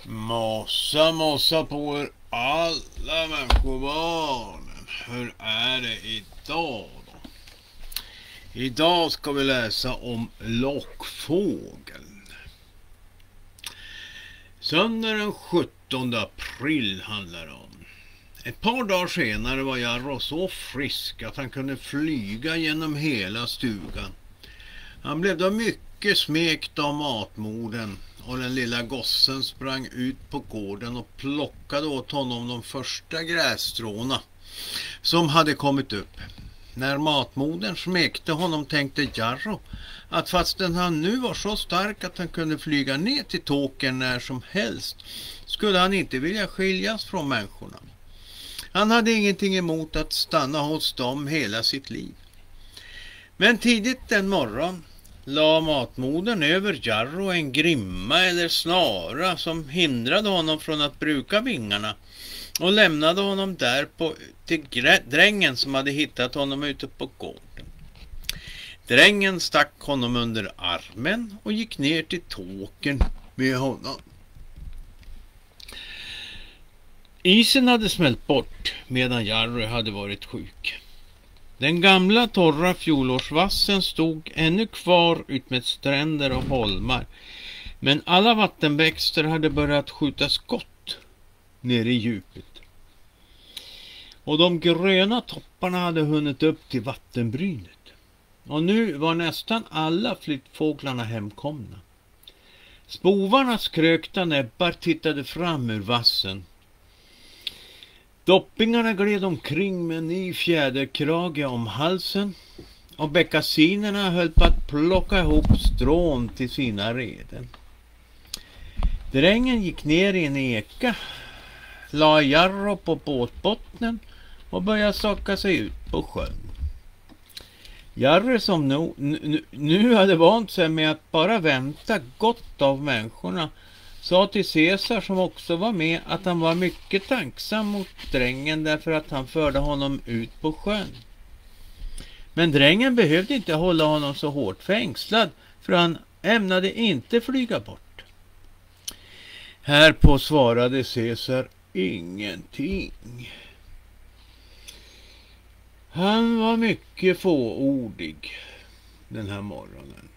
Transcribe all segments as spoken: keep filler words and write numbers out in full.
Mossa, mossa på er alla människobarnen. Hur är det idag då? Idag ska vi läsa om lockfågeln. Söndag den sjuttonde april handlar det om. Ett par dagar senare var Jarro så frisk att han kunde flyga genom hela stugan. Han blev då mycket smekt av matmodern och den lilla gossen sprang ut på gården och plockade åt honom de första grässtråna som hade kommit upp. När matmodern smekte honom tänkte Jarro att fastän han nu var så stark att han kunde flyga ner till Tåkern när som helst skulle han inte vilja skiljas från människorna. Han hade ingenting emot att stanna hos dem hela sitt liv. Men tidigt en morgon la matmodern över Jarro en grimma eller snara som hindrade honom från att bruka vingarna och lämnade honom där på, till drängen som hade hittat honom ute på gården. Drängen stack honom under armen och gick ner till Tåkern med honom. Isen hade smält bort medan Jarro hade varit sjuk. Den gamla torra fjolårsvassen stod ännu kvar ut med stränder och holmar, men alla vattenväxter hade börjat skjuta skott ner i djupet. Och de gröna topparna hade hunnit upp till vattenbrynet. Och nu var nästan alla flyttfåglarna hemkomna. Spovarnas krökta näbbar tittade fram ur vassen. Doppingarna gled omkring med en ny fjäderkrage om halsen och bäckasinerna höll på att plocka ihop strån till sina reden. Drängen gick ner i en eka, la Jarro på båtbottnen och började saka sig ut på sjön. Jarro som nu, nu, nu hade vant sig med att bara vänta gott av människorna sa till Caesar som också var med att han var mycket tacksam mot drängen därför att han förde honom ut på sjön. Men drängen behövde inte hålla honom så hårt fängslad för han ämnade inte flyga bort. Härpå svarade Caesar ingenting. Han var mycket fåordig den här morgonen.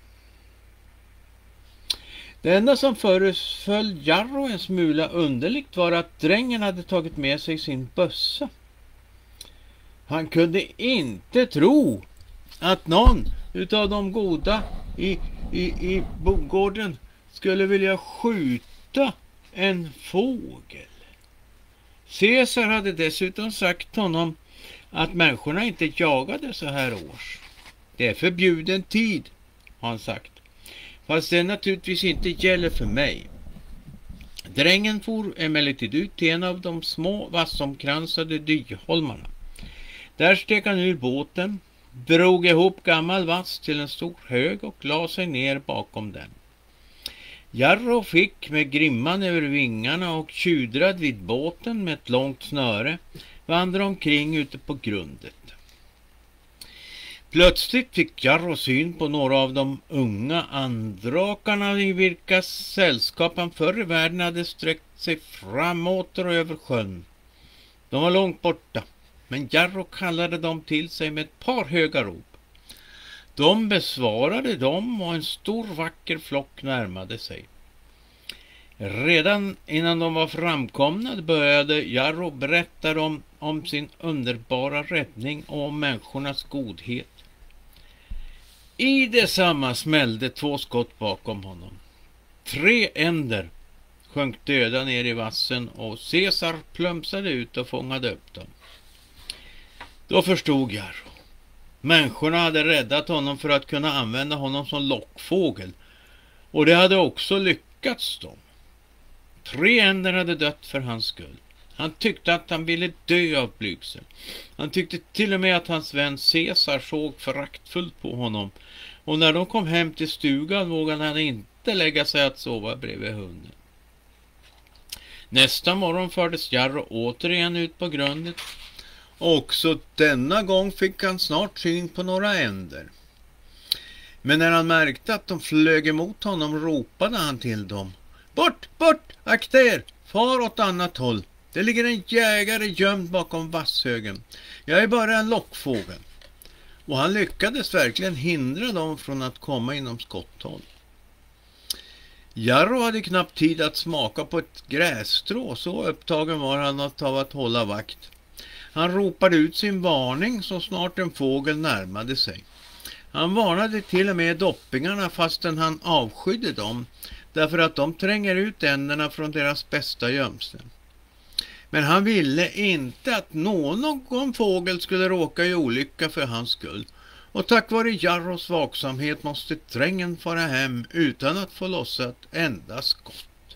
Det enda som föreföll Jarro en smula underligt var att drängen hade tagit med sig sin bössa. Han kunde inte tro att någon utav de goda i, i, i bogården skulle vilja skjuta en fågel. Caesar hade dessutom sagt honom att människorna inte jagade så här års. Det är förbjuden tid, har han sagt. Fast det naturligtvis inte gäller för mig. Drängen for emellertid ut till en av de små vassomkransade dyholmarna. Där steg han ur båten, drog ihop gammal vass till en stor hög och la sig ner bakom den. Jarro fick med grimman över vingarna och tjudrad vid båten med ett långt snöre vandra omkring ute på grundet. Plötsligt fick Jarro syn på några av de unga andrakarna i vilkas sällskap han förr i världen hade sträckt sig framåt och över sjön. De var långt borta, men Jarro kallade dem till sig med ett par höga rop. De besvarade dem och en stor vacker flock närmade sig. Redan innan de var framkomna började Jarro berätta dem om sin underbara räddning och om människornas godhet. I detsamma smällde två skott bakom honom. Tre änder sjönk döda ner i vassen och Caesar plumsade ut och fångade upp dem. Då förstod Jarro. Människorna hade räddat honom för att kunna använda honom som lockfågel och det hade också lyckats dem. Tre änder hade dött för hans skull. Han tyckte att han ville dö av blygsel. Han tyckte till och med att hans vän Caesar såg föraktfullt på honom. Och när de kom hem till stugan vågade han inte lägga sig att sova bredvid hunden. Nästa morgon fördes Jarro återigen ut på grundet. Också denna gång fick han snart syn på några änder. Men när han märkte att de flög emot honom ropade han till dem. Bort! bort, akta er, far åt annat håll. Det ligger en jägare gömd bakom vasshögen. Jag är bara en lockfågel. Och han lyckades verkligen hindra dem från att komma inom skotthåll. Jarro hade knappt tid att smaka på ett grässtrå, så upptagen var han av att hålla vakt. Han ropade ut sin varning så snart en fågel närmade sig. Han varnade till och med doppingarna fastän han avskydde dem, därför att de tränger ut änderna från deras bästa gömslen. Men han ville inte att någon fågel skulle råka i olycka för hans skull. Och tack vare Jarros vaksamhet måste trängen fara hem utan att få lossa ett enda skott.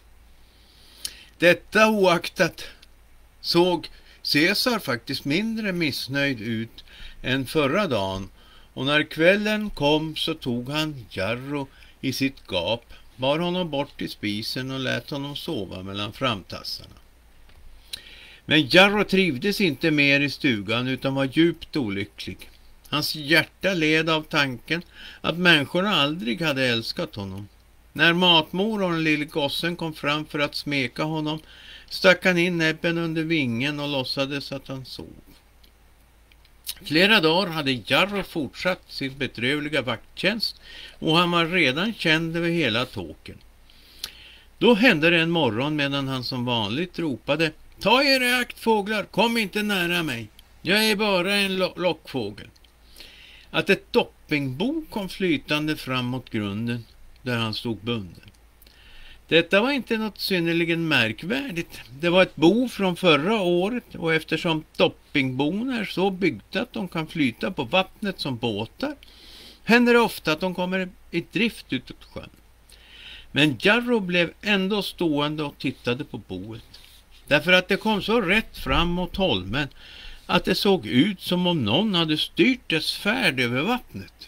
Detta oaktat såg Caesar faktiskt mindre missnöjd ut än förra dagen, och när kvällen kom så tog han Jarro i sitt gap, bar honom bort till spisen och lät honom sova mellan framtassarna. Men Jarro trivdes inte mer i stugan utan var djupt olycklig. Hans hjärta led av tanken att människorna aldrig hade älskat honom. När matmor och den lille gossen kom fram för att smeka honom stack han in näbben under vingen och låtsades att han sov. Flera dagar hade Jarro fortsatt sin bedrövliga vakttjänst och han var redan känd över hela tåken. Då hände det en morgon medan han som vanligt ropade: "Ta er i akt, fåglar, kom inte nära mig. Jag är bara en lo- lockfågel." Att ett doppingbo kom flytande fram mot grunden där han stod bunden. Detta var inte något synnerligen märkvärdigt. Det var ett bo från förra året, och eftersom doppingbon är så byggda att de kan flyta på vattnet som båtar, händer det ofta att de kommer i drift utåt sjön. Men Jarro blev ändå stående och tittade på boet, därför att det kom så rätt fram mot holmen att det såg ut som om någon hade styrt dess färd över vattnet.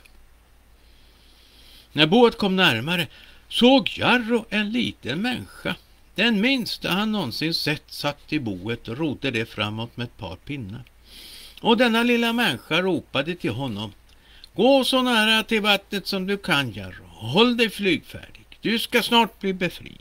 När boet kom närmare såg Jarro en liten människa. Den minsta han någonsin sett satt i boet och rodde det framåt med ett par pinnar. Och denna lilla människa ropade till honom: "Gå så nära till vattnet som du kan, Jarro. Håll dig flygfärdig. Du ska snart bli befriad."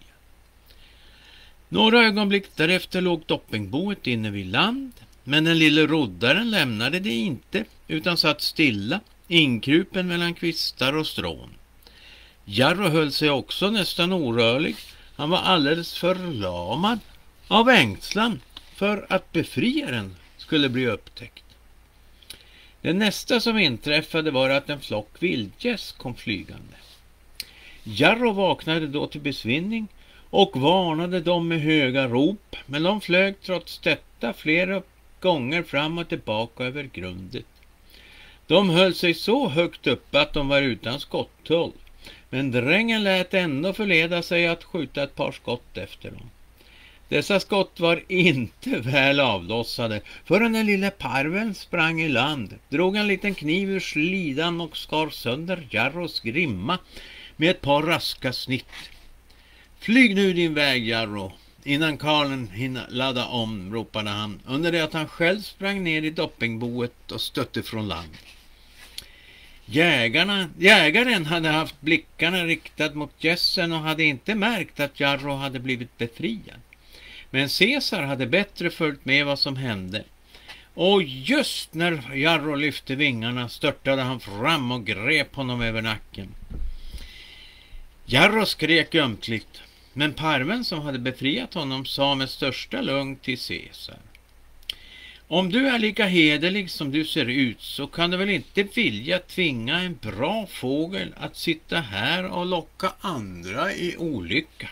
Några ögonblick därefter låg doppingboet inne vid land, men den lille roddaren lämnade det inte utan satt stilla, inkrupen mellan kvistar och strån. Jarro höll sig också nästan orörlig. Han var alldeles förlamad av ängslan för att befriaren skulle bli upptäckt. Det nästa som inträffade var att en flock vildgäss kom flygande. Jarro vaknade då till besvinning och varnade dem med höga rop, men de flög trots detta flera gånger fram och tillbaka över grundet. De höll sig så högt uppe att de var utan skotthåll, men drängen lät ändå förleda sig att skjuta ett par skott efter dem. Dessa skott var inte väl avlossade förrän den lille parveln sprang i land, drog en liten kniv ur slidan och skar sönder Jarros grimma med ett par raska snitt. "Flyg nu din väg, Jarro, innan karlen hinner ladda om", ropade han, under det att han själv sprang ner i doppingboet och stötte från land. Jägarna, jägaren hade haft blickarna riktad mot gässen och hade inte märkt att Jarro hade blivit befriad. Men Caesar hade bättre följt med vad som hände. Och just när Jarro lyfte vingarna störtade han fram och grep honom över nacken. Jarro skrek ömkligt, men parven som hade befriat honom sa med största lugn till Caesar: "Om du är lika hederlig som du ser ut så kan du väl inte vilja tvinga en bra fågel att sitta här och locka andra i olycka."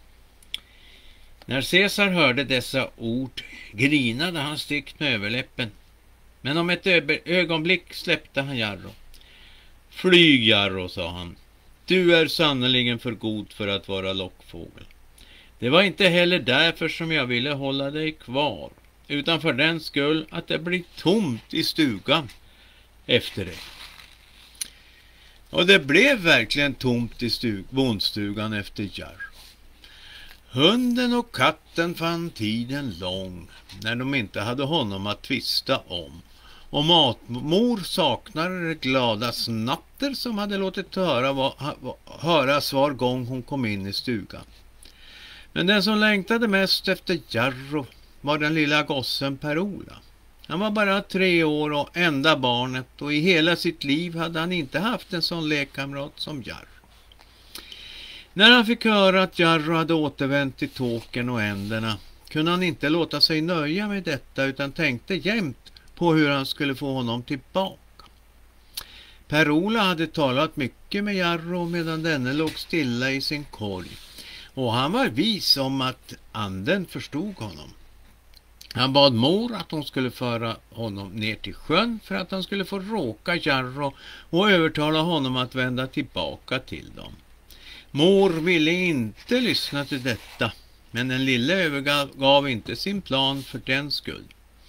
När Caesar hörde dessa ord grinade han styggt med överläppen, men om ett ögonblick släppte han Jarro. "Flyg, Jarro", sa han. "Du är sannoliken för god för att vara lockfågel. Det var inte heller därför som jag ville hålla dig kvar, utan för den skull att det blir tomt i stugan efter dig." Och det blev verkligen tomt i stug- bondstugan efter Jarro. Hunden och katten fann tiden lång när de inte hade honom att tvista om, och matmor saknade det glada snatter som hade låtit höra va, ha, höras var gång hon kom in i stugan. Men den som längtade mest efter Jarro var den lilla gossen Per-Ola. Han var bara tre år och enda barnet, och i hela sitt liv hade han inte haft en sån lekkamrat som Jarro. När han fick höra att Jarro hade återvänt till Tåkern och änderna kunde han inte låta sig nöja med detta, utan tänkte jämt på hur han skulle få honom tillbaka. Per-Ola hade talat mycket med Jarro medan denne låg stilla i sin korg, och han var vis om att anden förstod honom. Han bad mor att hon skulle föra honom ner till sjön för att han skulle få råka Jarro och övertala honom att vända tillbaka till dem. Mor ville inte lyssna till detta, men den lille övergav inte sin plan för den skull.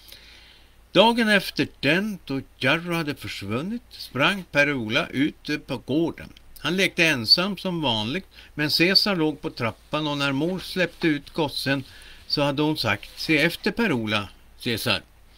Dagen efter den, då Jarro hade försvunnit, sprang Per-Ola ut på gården. Han lekte ensam som vanligt, men Cesar låg på trappan, och när mor släppte ut gossen så hade hon sagt: se efter Per-Ola, Cesar.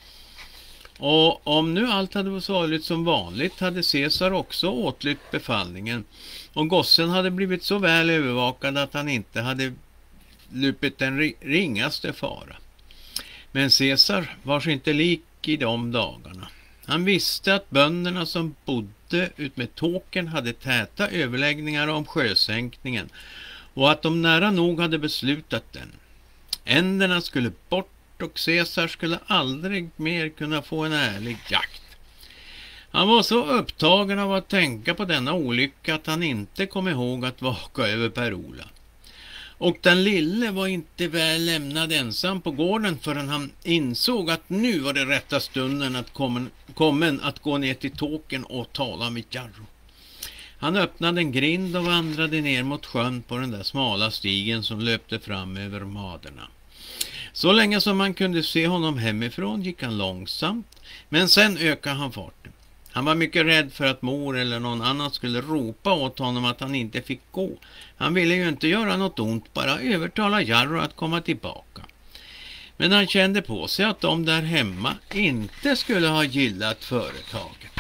Och om nu allt hade varit som vanligt hade Cesar också åtlytt befallningen, och gossen hade blivit så väl övervakad att han inte hade lupit den ringaste fara. Men Cesar var sig inte lik i de dagarna. Han visste att bönderna som bodde ut med Tåkern hade täta överläggningar om sjösänkningen, och att de nära nog hade beslutat den. Änderna skulle bort, och Cesar skulle aldrig mer kunna få en ärlig jakt. Han var så upptagen av att tänka på denna olycka att han inte kom ihåg att vaka över Per-Ola. Och den lille var inte väl lämnad ensam på gården förrän han insåg att nu var det rätta stunden att kommen, kommen att gå ner till Tåkern och tala med Jarro. Han öppnade en grind och vandrade ner mot sjön på den där smala stigen som löpte fram över maderna. Så länge som man kunde se honom hemifrån gick han långsamt, men sen ökade han farten. Han var mycket rädd för att mor eller någon annan skulle ropa åt honom att han inte fick gå. Han ville ju inte göra något ont, bara övertala Jarro att komma tillbaka. Men han kände på sig att de där hemma inte skulle ha gillat företaget.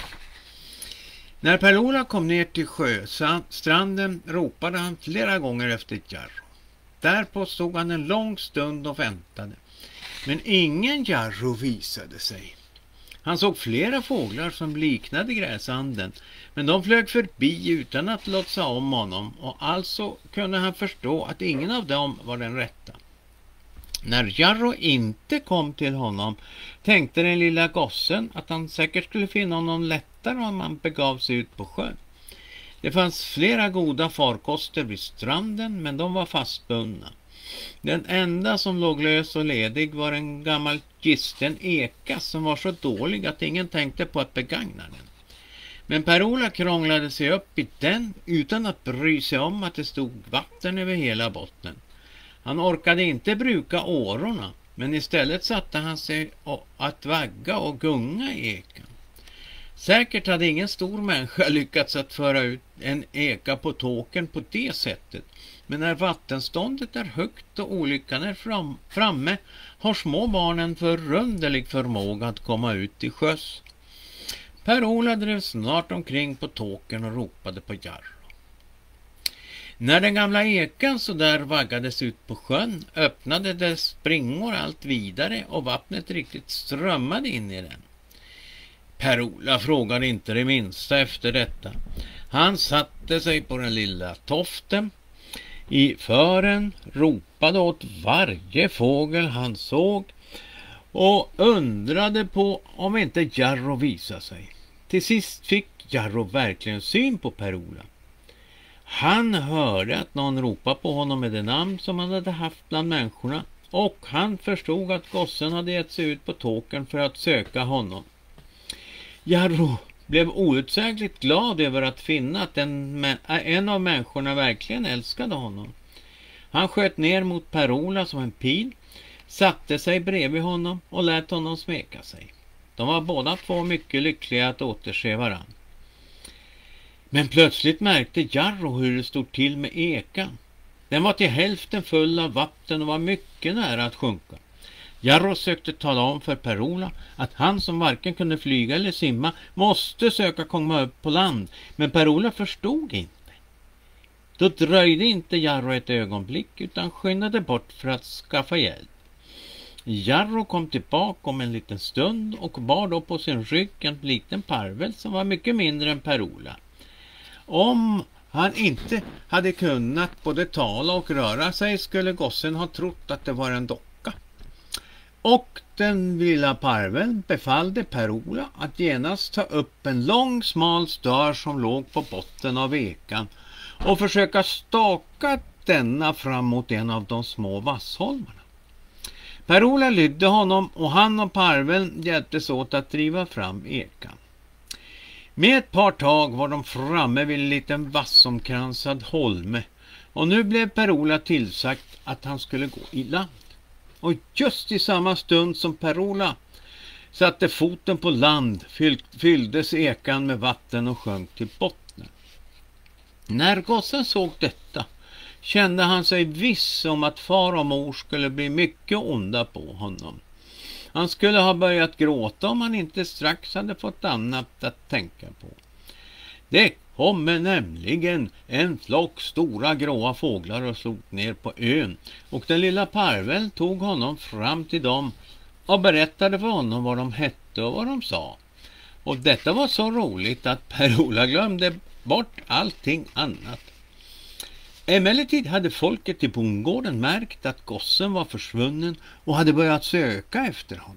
När Per-Ola kom ner till sjöstranden ropade han flera gånger efter Jarro. Därpå stod han en lång stund och väntade. Men ingen Jarro visade sig. Han såg flera fåglar som liknade gräsanden, men de flög förbi utan att låtsa om honom, och alltså kunde han förstå att ingen av dem var den rätta. När Jarro inte kom till honom tänkte den lilla gossen att han säkert skulle finna honom lättare om han begav sig ut på sjön. Det fanns flera goda farkoster vid stranden, men de var fastbundna. Den enda som låg lös och ledig var en gammal gisten eka som var så dålig att ingen tänkte på att begagna den. Men Per-Ola krånglade sig upp i den utan att bry sig om att det stod vatten över hela botten. Han orkade inte bruka årorna, men istället satte han sig att vagga och gunga i ekan. Säkert hade ingen stor människa lyckats att föra ut en eka på Tåkern på det sättet. Men när vattenståndet är högt och olyckan är fram, framme har små barnen förunderlig förmåga att komma ut till sjöss. Per-Ola drev snart omkring på Tåkern och ropade på Jarro. När den gamla ekan så där vaggades ut på sjön öppnade dess springor allt vidare och vattnet riktigt strömmade in i den. Per-Ola frågade inte det minsta efter detta. Han satte sig på den lilla toften i fören, ropade åt varje fågel han såg och undrade på om inte Jarro visade sig. Till sist fick Jarro verkligen syn på Per-Ola. Han hörde att någon ropade på honom med det namn som han hade haft bland människorna, och han förstod att gossen hade gett sig ut på Tåkern för att söka honom. Jarro blev outsägligt glad över att finna att en, en av människorna verkligen älskade honom. Han sköt ner mot Per-Ola som en pil, satte sig bredvid honom och lät honom smeka sig. De var båda två mycket lyckliga att återse varann. Men plötsligt märkte Jarro hur det stod till med ekan. Den var till hälften full av vatten och var mycket nära att sjunka. Jarro sökte tala om för Per-Ola att han som varken kunde flyga eller simma måste söka komma upp på land, men Per-Ola förstod inte. Då dröjde inte Jarro ett ögonblick utan skyndade bort för att skaffa hjälp. Jarro kom tillbaka om en liten stund och bar då på sin rygg en liten parvel som var mycket mindre än Per-Ola. Om han inte hade kunnat både tala och röra sig skulle gossen ha trott att det var en docka. Och den lilla parveln befallde Per-Ola att genast ta upp en lång smal stör som låg på botten av ekan och försöka staka denna fram mot en av de små vassholmarna. Per-Ola lydde honom och han och parveln hjälptes åt att driva fram ekan. Med ett par tag var de framme vid en liten vassomkransad holme och nu blev Per-Ola tillsagt att han skulle gå i land. Och just i samma stund som Per-Ola satte foten på land fylldes ekan med vatten och sjönk till botten. När gossen såg detta kände han sig viss om att far och mor skulle bli mycket onda på honom. Han skulle ha börjat gråta om han inte strax hade fått annat att tänka på. Det kommer nämligen en flock stora gråa fåglar och slog ner på ön och den lilla parveln tog honom fram till dem och berättade för honom vad de hette och vad de sa. Och detta var så roligt att Per-Ola glömde bort allting annat. Emellertid hade folket i bondgården märkt att gossen var försvunnen och hade börjat söka efter honom.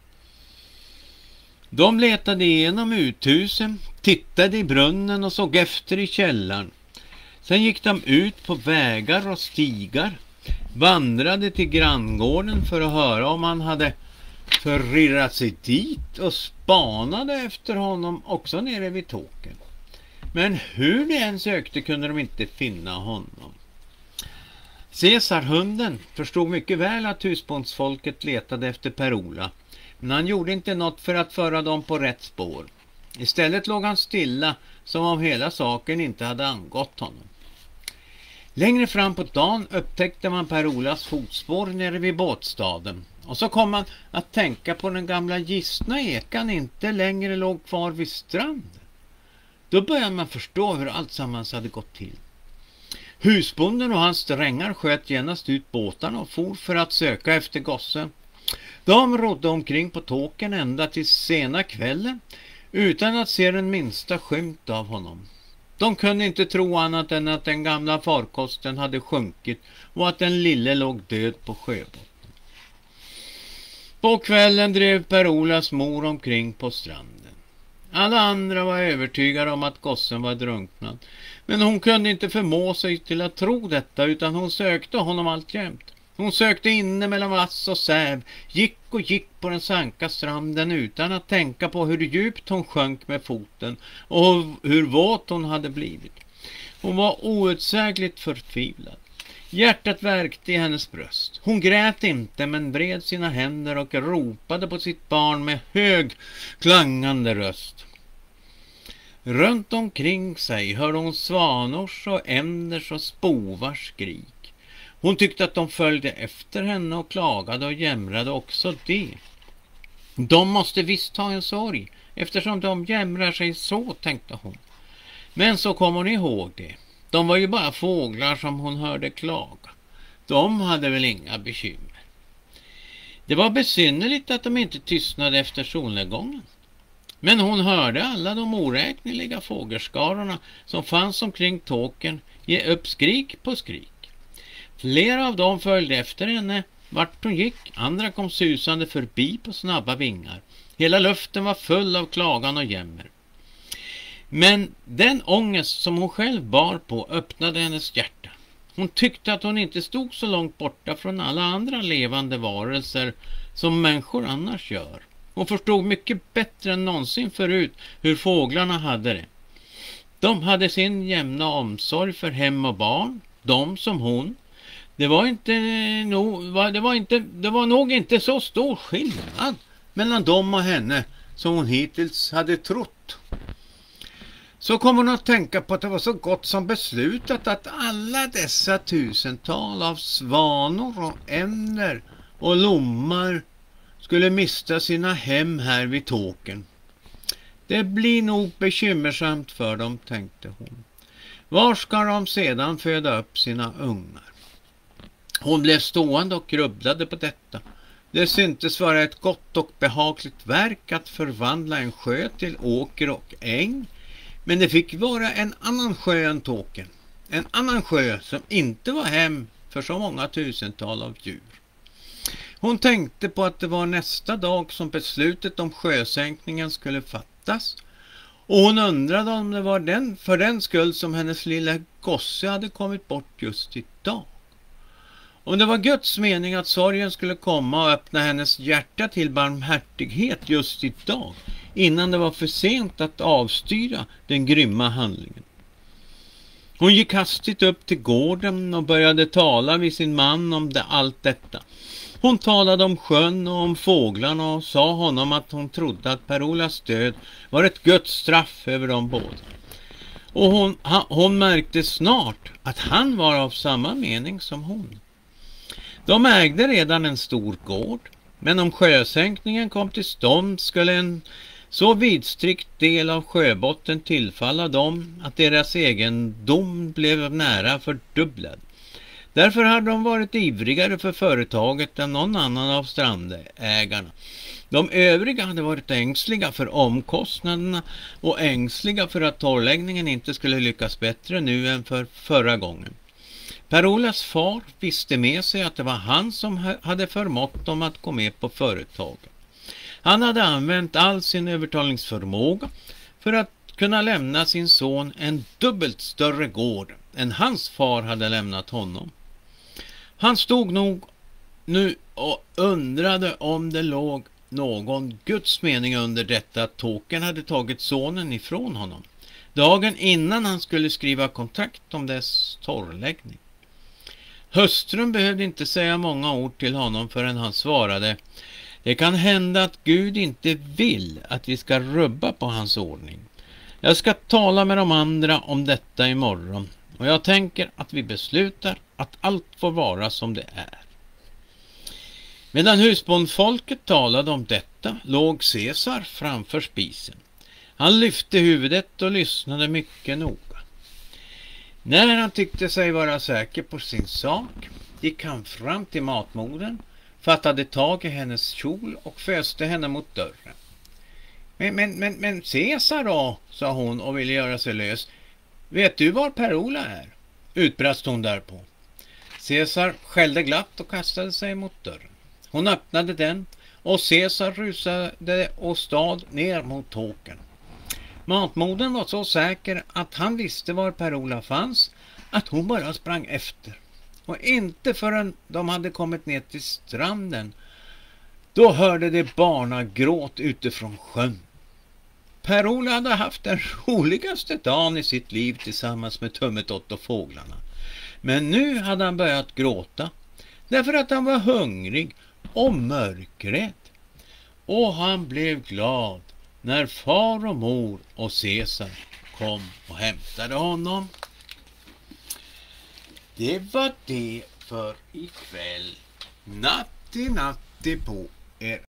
De letade igenom uthusen, tittade i brunnen och såg efter i källaren. Sen gick de ut på vägar och stigar, vandrade till granngården för att höra om han hade förirrat sig dit och spanade efter honom också nere vid tåken. Men hur de än sökte kunde de inte finna honom. Cesar, hunden, förstod mycket väl att husbondsfolket letade efter Per-Ola, men han gjorde inte något för att föra dem på rätt spår. Istället låg han stilla som om hela saken inte hade angått honom. Längre fram på dagen upptäckte man Per-Olas fotspår nere vid båtstaden. Och så kom man att tänka på den gamla gistna ekan inte längre låg kvar vid stranden. Då började man förstå hur allt sammans hade gått till. Husbonden och hans drängar sköt genast ut båtarna och for för att söka efter gossen. De rodde omkring på tåken ända till sena kvällen utan att se den minsta skymt av honom. De kunde inte tro annat än att den gamla farkosten hade sjunkit och att den lille låg död på sjöbotten. På kvällen drev Per-Olas mor omkring på stranden. Alla andra var övertygade om att gossen var drunknad, men hon kunde inte förmå sig till att tro detta utan hon sökte honom alltjämt. Hon sökte inne mellan vass och säv, gick och gick på den sanka stranden utan att tänka på hur djupt hon sjönk med foten och hur våt hon hade blivit. Hon var outsägligt förtvivlad. Hjärtat värkte i hennes bröst. Hon grät inte men vred sina händer och ropade på sitt barn med hög klangande röst. Runt omkring sig hörde hon svanors och änders och spovars skrik. Hon tyckte att de följde efter henne och klagade och jämrade också det. De måste visst ha en sorg eftersom de jämrar sig så, tänkte hon. Men så kom hon ihåg det. De var ju bara fåglar som hon hörde klaga. De hade väl inga bekymmer. Det var besynnerligt att de inte tystnade efter solnedgången. Men hon hörde alla de oräkneliga fågelskarorna som fanns omkring tåken ge upp skrik på skrik. Flera av dem följde efter henne vart hon gick, andra kom susande förbi på snabba vingar. Hela luften var full av klagan och jämmer. Men den ångest som hon själv bar på öppnade hennes hjärta. Hon tyckte att hon inte stod så långt borta från alla andra levande varelser som människor annars gör. Hon förstod mycket bättre än någonsin förut hur fåglarna hade det. De hade sin jämna omsorg för hem och barn, de som hon. Det var inte nog, det var inte, det var nog inte så stor skillnad mellan dem och henne som hon hittills hade trott. Så kommer hon att tänka på att det var så gott som beslutat att alla dessa tusental av svanor och änder och lommar skulle mista sina hem här vid tåken. Det blir nog bekymmersamt för dem, tänkte hon. Var ska de sedan föda upp sina ungar? Hon blev stående och grubblade på detta. Det syntes vara ett gott och behagligt verk att förvandla en sjö till åker och äng. Men det fick vara en annan sjö än Tåkern. En annan sjö som inte var hem för så många tusental av djur. Hon tänkte på att det var nästa dag som beslutet om sjösänkningen skulle fattas. Och hon undrade om det var den, för den skull som hennes lilla gosse hade kommit bort just idag. Om det var Guds mening att sorgen skulle komma och öppna hennes hjärta till barmhärtighet just idag, innan det var för sent att avstyra den grymma handlingen. Hon gick hastigt upp till gården och började tala vid sin man om det, allt detta. Hon talade om sjön och om fåglarna och sa honom att hon trodde att Per-Olas död var ett Guds straff över dem båda. Och hon, ha, hon märkte snart att han var av samma mening som hon. De ägde redan en stor gård, men om sjösänkningen kom till stånd skulle en så vidstryckt del av sjöbotten tillfalla dem att deras egendom blev nära fördubblad. Därför hade de varit ivrigare för företaget än någon annan av strandägarna. De övriga hade varit ängsliga för omkostnaderna och ängsliga för att torrläggningen inte skulle lyckas bättre nu än för förra gången. Per-Olas far visste med sig att det var han som hade förmått dem att gå med på företaget. Han hade använt all sin övertalningsförmåga för att kunna lämna sin son en dubbelt större gård än hans far hade lämnat honom. Han stod nog nu och undrade om det låg någon Guds mening under detta att Tåkern hade tagit sonen ifrån honom, dagen innan han skulle skriva kontrakt om dess torrläggning. Hustrun behövde inte säga många ord till honom förrän han svarade: det kan hända att Gud inte vill att vi ska rubba på hans ordning. Jag ska tala med de andra om detta imorgon och jag tänker att vi beslutar att allt får vara som det är. Medan husbondfolket talade om detta låg Caesar framför spisen. Han lyfte huvudet och lyssnade mycket noga. När han tyckte sig vara säker på sin sak gick han fram till matmodern, fattade tag i hennes kjol och föste henne mot dörren. Men, men, men, men Caesar då, sa hon och ville göra sig lös. Vet du var Per-Ola är? Utbrast hon därpå. Caesar skällde glatt och kastade sig mot dörren. Hon öppnade den och Caesar rusade och stad ner mot Tåkern. Matmodern var så säker att han visste var Per-Ola fanns att hon bara sprang efter. Och inte förrän de hade kommit ner till stranden då hörde det barnagråt utifrån sjön. Per-Ola hade haft den roligaste dagen i sitt liv tillsammans med Tummetott och fåglarna. Men nu hade han börjat gråta därför att han var hungrig och mörkrädd. Och han blev glad när far och mor och Caesar kom och hämtade honom. Det var det för ikväll. Natti natti på er.